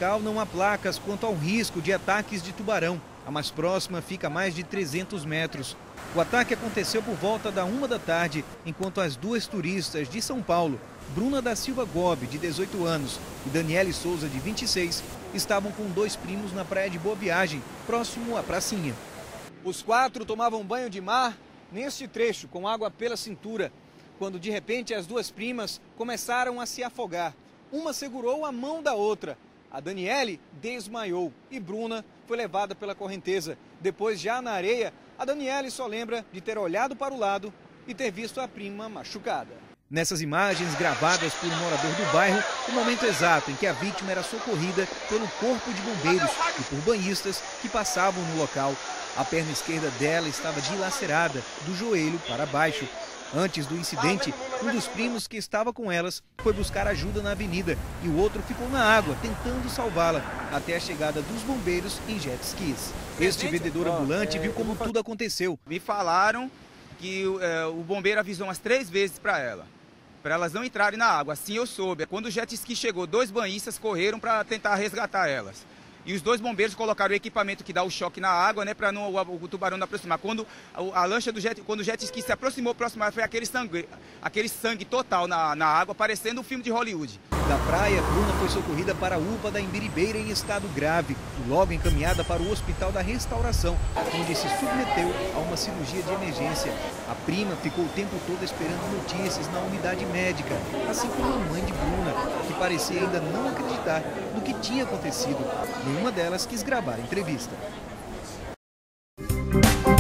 local não há placas quanto ao risco de ataques de tubarão. A mais próxima fica a mais de 300 metros. O ataque aconteceu por volta da 1 da tarde, enquanto as duas turistas de São Paulo, Bruna da Silva Gobi, de 18 anos, e Daniele Souza, de 26, estavam com dois primos na praia de Boa Viagem, próximo à pracinha. Os quatro tomavam banho de mar neste trecho, com água pela cintura, quando de repente as duas primas começaram a se afogar. Uma segurou a mão da outra. A Daniele desmaiou e Bruna foi levada pela correnteza. Depois, já na areia, a Daniele só lembra de ter olhado para o lado e ter visto a prima machucada. Nessas imagens gravadas por um morador do bairro, o momento exato em que a vítima era socorrida pelo corpo de bombeiros e por banhistas que passavam no local. A perna esquerda dela estava dilacerada, do joelho para baixo. Antes do incidente, um dos primos que estava com elas foi buscar ajuda na avenida e o outro ficou na água tentando salvá-la até a chegada dos bombeiros em jet skis. Este vendedor ambulante viu como tudo aconteceu. Me falaram que o bombeiro avisou umas 3 vezes para elas não entrarem na água. Assim eu soube. Quando o jet ski chegou, 2 banhistas correram para tentar resgatar elas. E os 2 bombeiros colocaram o equipamento que dá o choque na água, né, para o tubarão não aproximar. Quando a lancha quando o jet ski se aproximou, foi aquele sangue total na água, parecendo um filme de Hollywood. Da praia, Bruna foi socorrida para a UPA da Imbiribeira em estado grave e logo encaminhada para o Hospital da Restauração, onde se submeteu a uma cirurgia de emergência. A prima ficou o tempo todo esperando notícias na unidade médica, assim como a mãe de Bruna, que parecia ainda não acreditar no que tinha acontecido. Nenhuma delas quis gravar a entrevista.